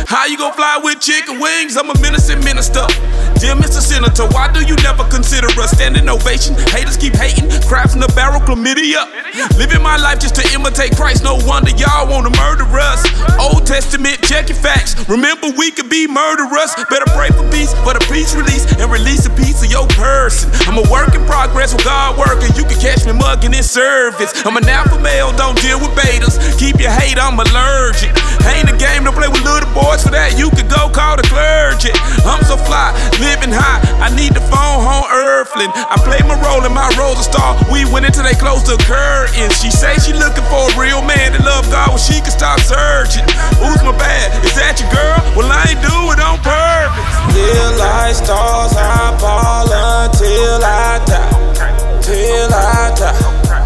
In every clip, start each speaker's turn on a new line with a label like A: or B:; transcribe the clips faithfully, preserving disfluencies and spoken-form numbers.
A: How you gon' fly with chicken wings? I'm a menacing minister. Dear Mister Senator, why do you never consider a standing ovation? Haters keep hating, crabs in the barrel, chlamydia. Living my life just to imitate Christ, no wonder y'all wanna murder us. Old Testament, check your facts. Remember we could be murderers. Better pray for peace, for the peace release, and release a piece of your person. I'm a work in progress with God working. You can catch me mugging in service. I'm an alpha male, don't deal with betas. Keep your hate, I'm allergic. Ain't a game to play with little boys. For that you could go call the clergy. I'm so fly, living high, I need the phone home earthling. I play my role in my role a star. We went until they closed the curtains. She say she looking for a real man to love God when she can stop searching. Who's my bad? Is that your girl? Well, I ain't do it on purpose.
B: Live like stars, I ball until I die. Till I die.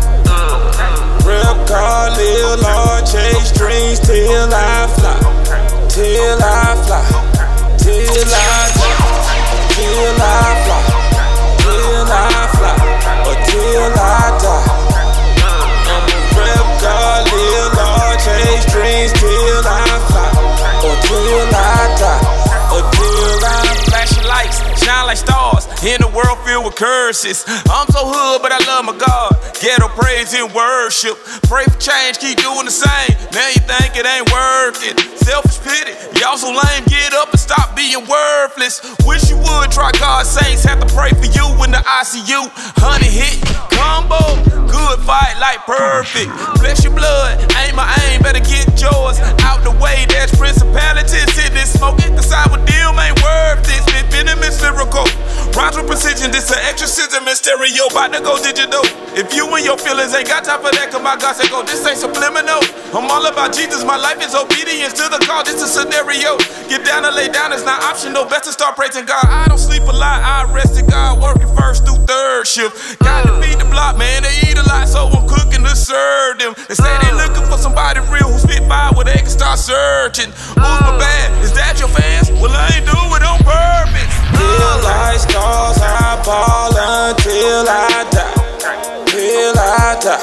B: Rep God, live Lord, chase dreams till I fly. Till I fly. Till I die. Till I fly. Till I fly. Or till I die. I'm a rep God, live Lord, chase dreams till I fly. Or till I die. Or till I die.
A: Flashing lights, shine like stars in a world filled with curses. I'm so hood, but I love my God. Ghetto praise and worship. Pray for change, keep doing the same. Now you think it ain't worth it. Selfish pity, y'all so lame. Get up and stop being worthless. Wish you would try God's saints. Have to pray for you in the I C U. Honey hit, combo, good fight like perfect. Bless your blood, ain't my aim. Better get yours out the way. There's principalities sitting and smoking. Decide what deal ain't worth this. Been venomous lyrical. Rhymes with precision, this an exorcism in stereo. About to go digital. If you and your feelings ain't got time for that, cause my God said go, this ain't subliminal. I'm all about Jesus, my life is obedience to the call, this a scenario. Get down and lay down, it's not optional. Best to start praising God. I don't sleep a lot, I rest in God, working first through third shift. Got to feed the block, man, they eat a lot, so I'm cooking to serve them. They say they looking for somebody real who spit fire where they can start searching. Who's my bad? Is that your fans? Well, I ain't do it on purpose.
B: Live like stars, I ball until I die. Till I die.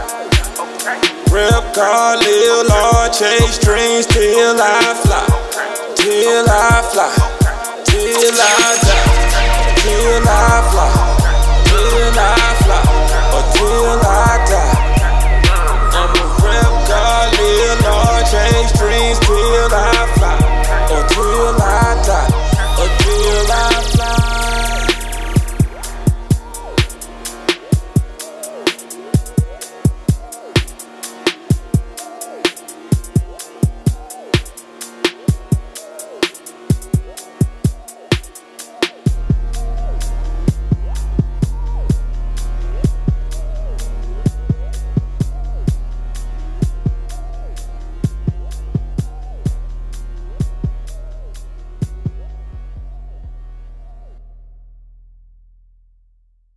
B: Rep God, live Lord, chase dreams till I fly. Till I fly. Till I die. Till I fly.